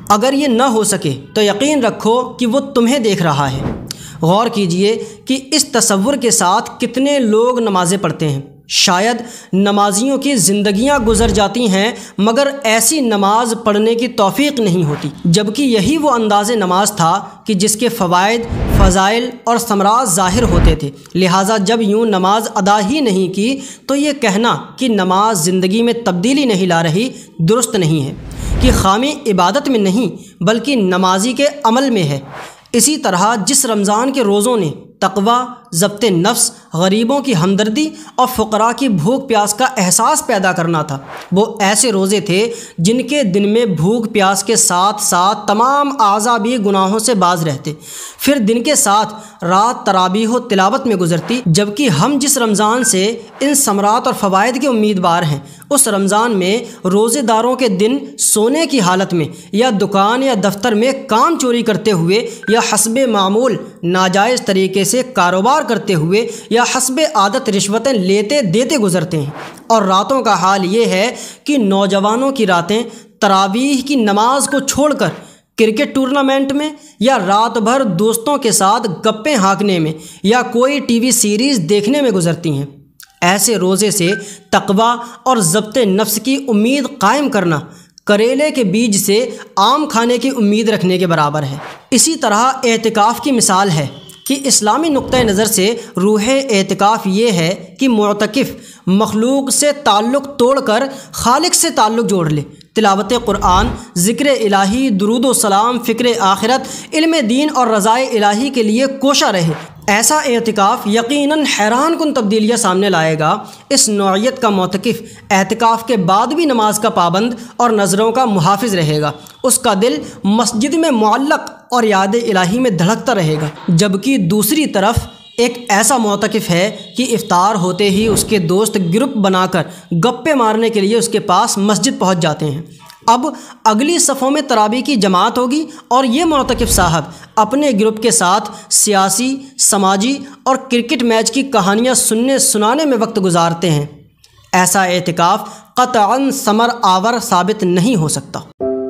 اگر یہ نہ ہو سکے تو یقین رکھو کہ وہ تمہیں دیکھ رہا ہے۔ غور کیجئے کہ اس تصور کے ساتھ کتنے لوگ نمازیں پڑھتے ہیں۔ شاید نمازیوں کی زندگیاں گزر جاتی ہیں مگر ایسی نماز پڑھنے کی توفیق نہیں ہوتی، جبکہ یہی وہ انداز نماز تھا کہ جس کے فوائد، فضائل اور ثمرات ظاہر ہوتے تھے۔ لہٰذا جب یوں نماز ادا ہی نہیں کی تو یہ کہنا کہ نماز زندگی میں تبدیلی نہیں لا رہی درست نہیں ہے، کہ خامی عبادت میں نہیں بلکہ نمازی کے عمل میں ہے۔ اسی طرح جس رمضان کے روزوں نے تقوی، ضبط نفس، غریبوں کی ہمدردی اور فقراء کی بھوک پیاس کا احساس پیدا کرنا تھا، وہ ایسے روزے تھے جن کے دن میں بھوک پیاس کے ساتھ ساتھ تمام اعضاء بھی گناہوں سے باز رہتے، پھر دن کے ساتھ رات تراویح و تلاوت میں گزرتی۔ جبکہ ہم جس رمضان سے ان ثمرات اور فوائد کے امیدوار ہیں، اس رمضان میں روزے داروں کے دن سونے کی حالت میں یا دکان یا دفتر میں کام چوری کرتے ہوئے یا حسب معمول ناجائز طریقے سے کاروبار کرتے ہوئے یا حسب عادت رشوتیں لیتے دیتے گزرتے ہیں، اور راتوں کا حال یہ ہے کہ نوجوانوں کی راتیں تراویح کی نماز کو چھوڑ کر کرکٹ ٹورنامنٹ میں یا رات بھر دوستوں کے ساتھ گپیں ہانکنے میں یا کوئی ٹی وی سیریز دیکھنے میں گزرتی ہیں۔ ایسے روزے سے تقوی اور ضبط نفس کی امید قائم کرنا کریلے کے بیج سے آم کھانے کی امید رکھنے کے برابر ہے۔ اسی طرح اعتکاف کی مثال ہے کہ اسلامی نقطہ نظر سے روح اعتکاف یہ ہے کہ معتکف مخلوق سے تعلق توڑ کر خالق سے تعلق جوڑ لے، تلاوت قرآن، ذکر الہی، درود و سلام، فکر آخرت، علم دین اور رضائے الہی کے لیے کوشاں رہے۔ ایسا اعتکاف یقیناً حیران کن تبدیلیاں سامنے لائے گا۔ اس نوعیت کا معتکف اعتکاف کے بعد بھی نماز کا پابند اور نظروں کا محافظ رہے گا، اس کا دل مسجد میں معلق اور یاد الہی میں دھڑکتا رہے گا۔ جبکہ دوسری طرف ایک ایسا معتکف ہے کہ افطار ہوتے ہی اس کے دوست گروپ بنا کر گپے مارنے کے لیے اس کے پاس مسجد پہنچ جاتے ہیں۔ اب اگلی صفوں میں تراویح کی جماعت ہوگی اور یہ معتکف صاحب اپنے گروپ کے ساتھ سیاسی، سماجی اور کرکٹ میچ کی کہانیاں سنانے میں وقت گزارتے ہیں۔ ایسا اعتکاف قطعاً ثمر آور ثابت نہیں ہو سکتا۔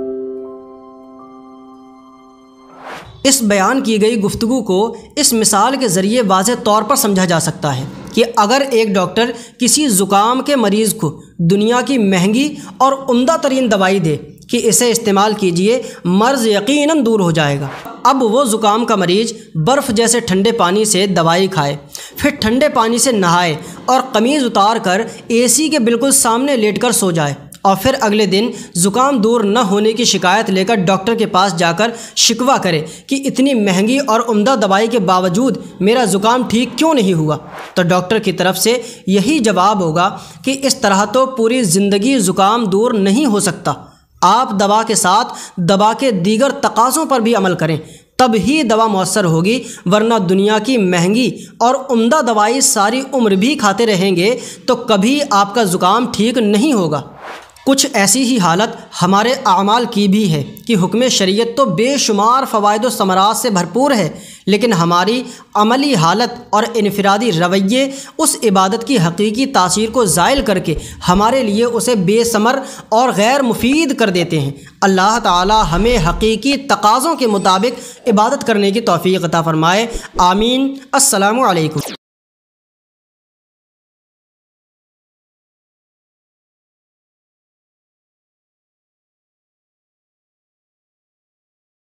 اس بیان کی گئی گفتگو کو اس مثال کے ذریعے واضح طور پر سمجھا جا سکتا ہے کہ اگر ایک ڈاکٹر کسی زکام کے مریض کو دنیا کی مہنگی اور عمدہ ترین دوائی دے کہ اسے استعمال کیجئے، مرض یقیناً دور ہو جائے گا، اب وہ زکام کا مریض برف جیسے ٹھنڈے پانی سے دوائی کھائے، پھر ٹھنڈے پانی سے نہائے اور قمیض اتار کر اے سی کے بالکل سامنے لیٹ کر سو جائے، اور پھر اگلے دن زکام دور نہ ہونے کی شکایت لے کر ڈاکٹر کے پاس جا کر شکوہ کرے کہ اتنی مہنگی اور عمدہ دوائی کے باوجود میرا زکام ٹھیک کیوں نہیں ہوا، تو ڈاکٹر کی طرف سے یہی جواب ہوگا کہ اس طرح تو پوری زندگی زکام دور نہیں ہو سکتا، آپ دوا کے ساتھ دوا کے دیگر تقاضوں پر بھی عمل کریں، تب ہی دوا مؤثر ہوگی، ورنہ دنیا کی مہنگی اور عمدہ دوائی ساری عمر بھی کھاتے رہیں گے تو کبھی آپ کا زکام ٹھیک نہیں ہوگا۔ کچھ ایسی ہی حالت ہمارے اعمال کی بھی ہے کہ حکم شریعت تو بے شمار فوائد و ثمرات سے بھرپور ہے، لیکن ہماری عملی حالت اور انفرادی رویے اس عبادت کی حقیقی تاثیر کو زائل کر کے ہمارے لیے اسے بے ثمر اور غیر مفید کر دیتے ہیں۔ اللہ تعالی ہمیں حقیقی تقاضوں کے مطابق عبادت کرنے کی توفیق عطا فرمائے، آمین۔ السلام علیکم۔